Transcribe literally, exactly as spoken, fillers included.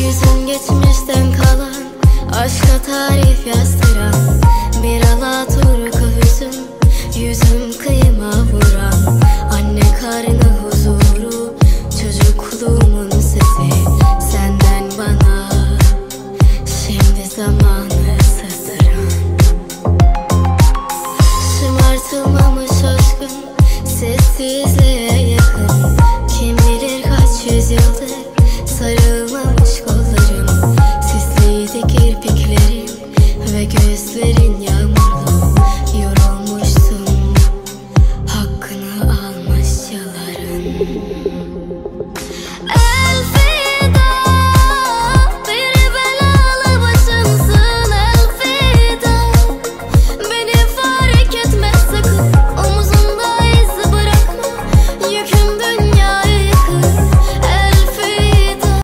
Yüzün geçmişten kalan, aşka tarif yazdıran bir alaturka hüzün. Yüzüm kıyı